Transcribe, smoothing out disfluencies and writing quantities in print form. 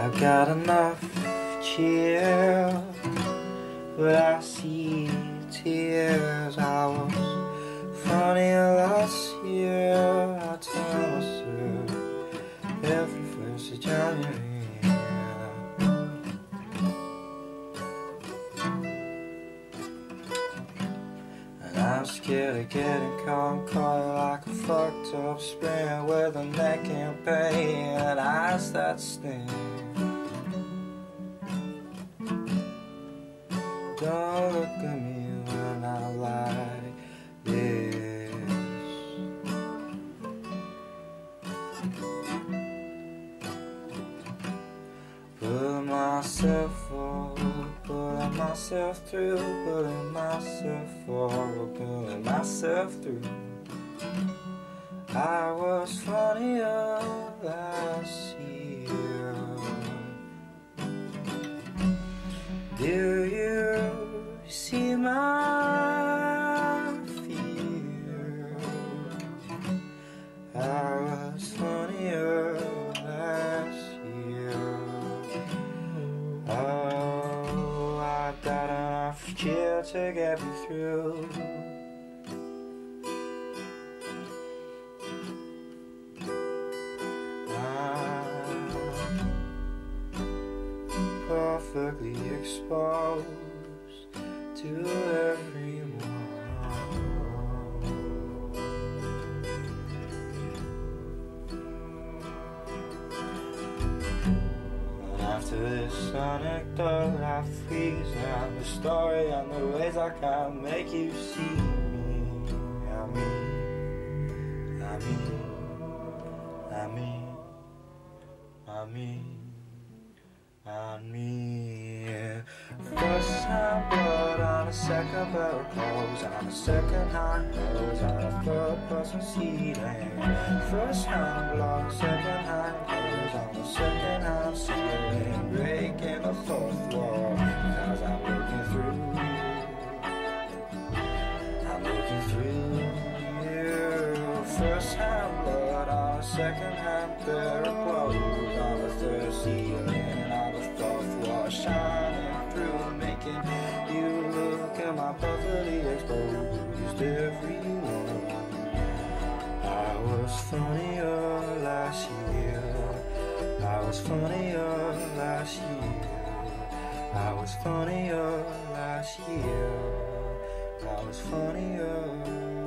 I've got enough cheer, but I see tears. I was funny last year. I tell myself every 1st of January. And I'm scared of getting caught like a fucked up spring with a neck in pain and eyes that sting. Don't look at me when I lie this. Pulling myself forward, pulling myself through, pulling myself forward, pulling myself through. I was funnier last year. Do you see my fear? I was funnier last year. Oh, I've got enough cheer to get me through. Perfectly exposed to everyone. And after this anecdote, I freeze and the story and the ways I can't make you see me. On me. First time blood on a second pair of clothes, on a second hand hose, on a third person seating. First hand blood, second hand clothes, on a second hand ceiling. Breaking the fourth wall, cause I'm looking through you. First hand blood on a second hand pair of clothes, on a third ceiling. Shining through, making you look at my perfectly exposed everyone. I was funnier last year. I was funnier last year. I was funnier last year. I was funnier.